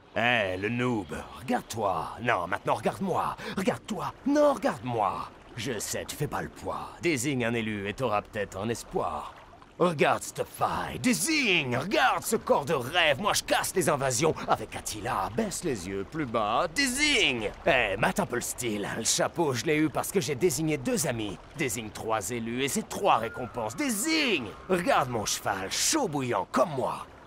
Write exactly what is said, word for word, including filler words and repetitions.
Hé, le noob, regarde-toi. Non, maintenant regarde-moi. Regarde-toi. Non, regarde-moi. Je sais, tu fais pas le poids. Désigne un élu et t'auras peut-être un espoir. Regarde cette faille. Désigne. Regarde ce corps de rêve. Moi, je casse les invasions. Avec Attila, baisse les yeux plus bas. Désigne. Hé, mate un peu le style. Le chapeau, je l'ai eu parce que j'ai désigné deux amis. Désigne trois élus et c'est trois récompenses. Désigne. Regarde mon cheval, chaud bouillant comme moi.